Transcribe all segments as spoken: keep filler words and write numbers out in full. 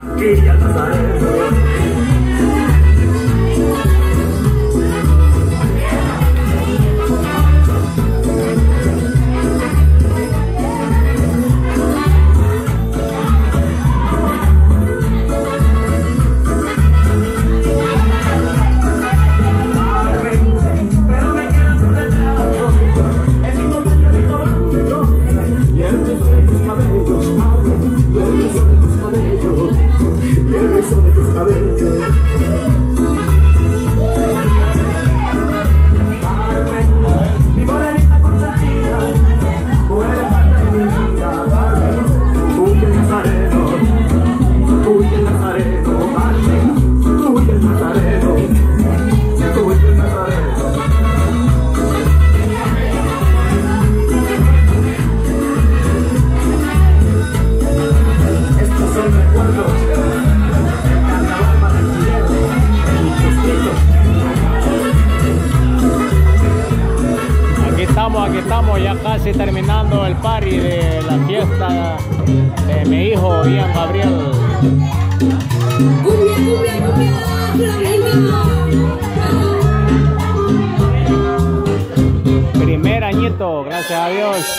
Aquí estamos ya casi terminando el party de la fiesta de mi hijo Ian Gabriel. Primer añito, gracias a Dios.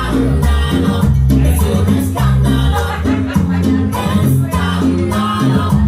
Escándalo,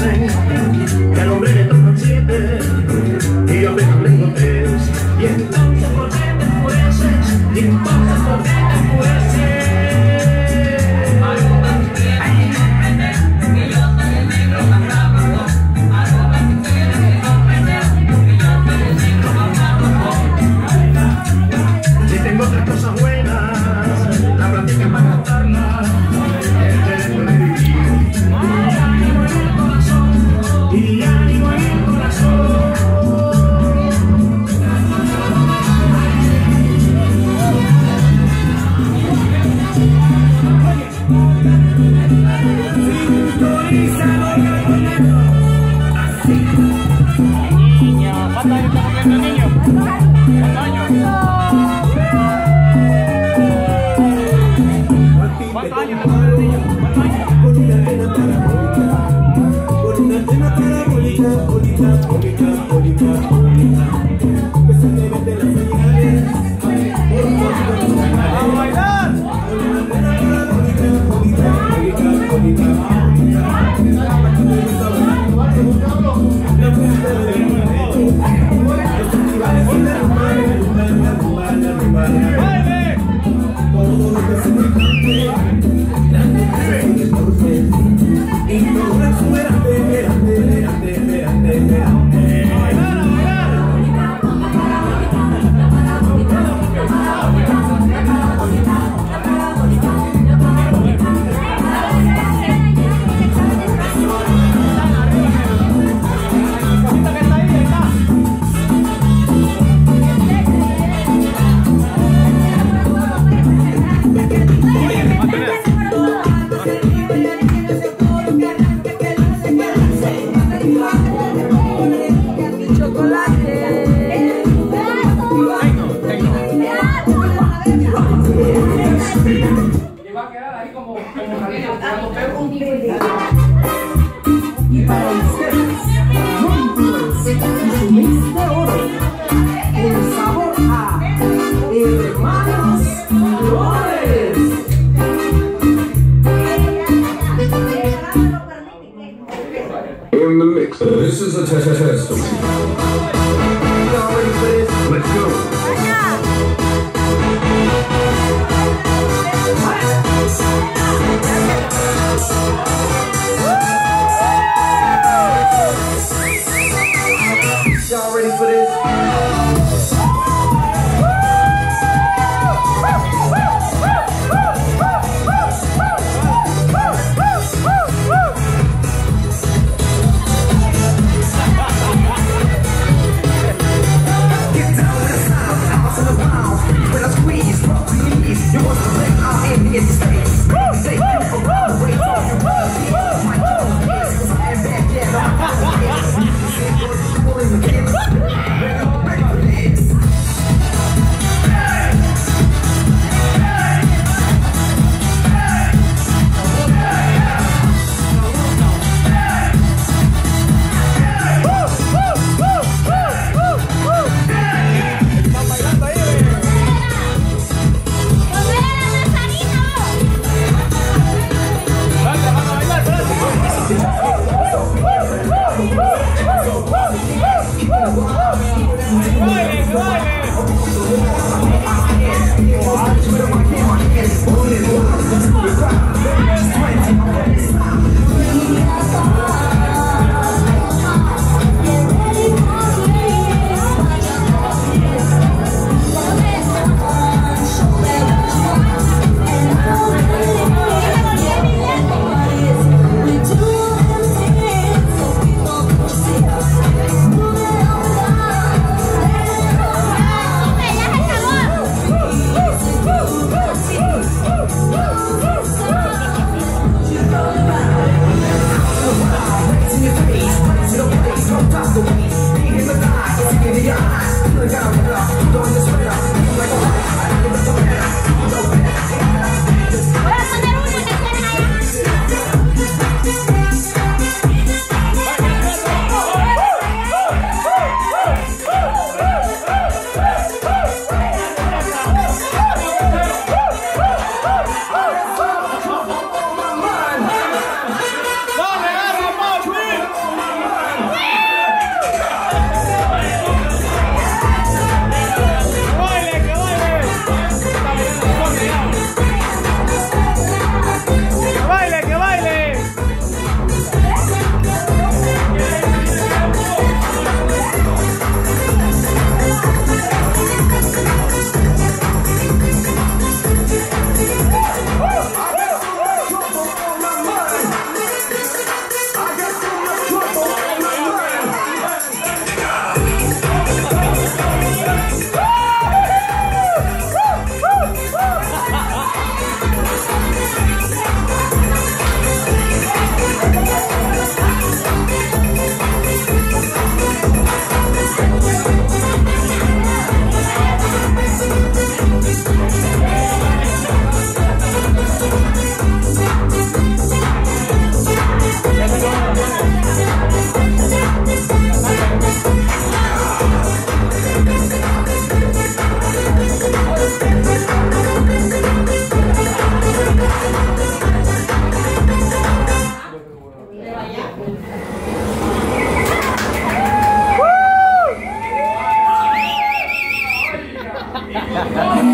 dicen que al hombre le tocan siete y yo apenas tengo tres. Y entonces por qué te fueses, y entonces por qué te fueses. Si tengo otras cosas buenas, la práctica para cantarla, el derecho de vivir. Y ánimo en el corazón, y ánimo en el corazón. Niño, ¿cuántos años está cumpliendo el niño? ¿Cuántos años? ¿Cuántos años está cumpliendo el niño? ¿Cuántos años? Con una nena parabólica, con una nena parabólica, bonita, bonita, bonita, bonita, que se te mete las señales. ¡A bailar! Con una nena parabólica, bonita, bonita, bonita, bonita, la puerta de la mano, los festivales y la rumba, la rumba, la rumba, la rumba, la rumba, todo lo que se me cante, grande que se distorce, y todo lo esperante, esperante, esperante, esperante, esperante. Y para ustedes, Montuos y su mix de oro, el sabor a Hermanos Flores. In the mix. This is a test test. Let's go.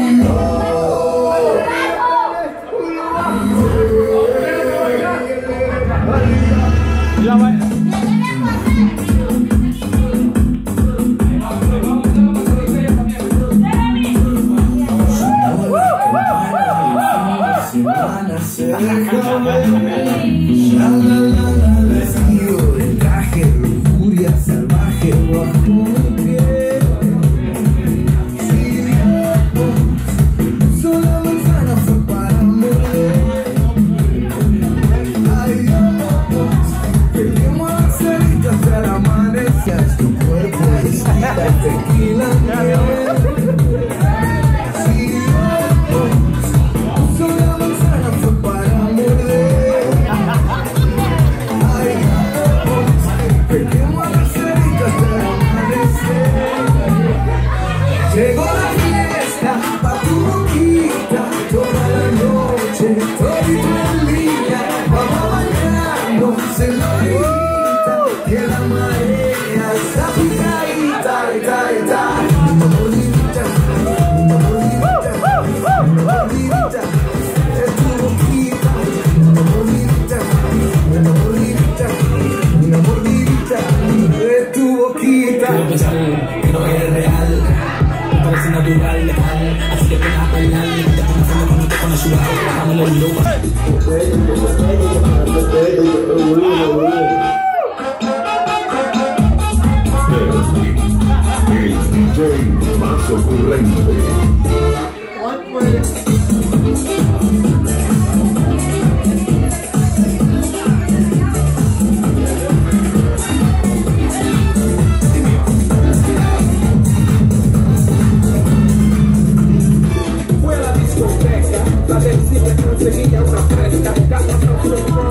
La va- Vestido de traje, lujuria salvaje bajo mi piel. Si sola manzana fue para morder. Ay, Dios, pequemos las ceritas hasta el amanecer. Tu cuerpo destila tequila miel. Llegó la fiesta pa' tu boquita, toda la noche, todito en línea, vamos bailando en la orillita, que la marea está picadita, ita, ita. Una mordidita, una mordidita, una mordidita de tu boquita, una mordidita, una mordidita, una mordidita de tu boquita. Quiero pensar que no eres real, parece natural, legal, así que pena a bailar, te pones fondo cuando te pones sudado, bajándole el lobo. El D J más ocurrente. Fue a la discoteca, la del cine conseguía una fresca, gafas,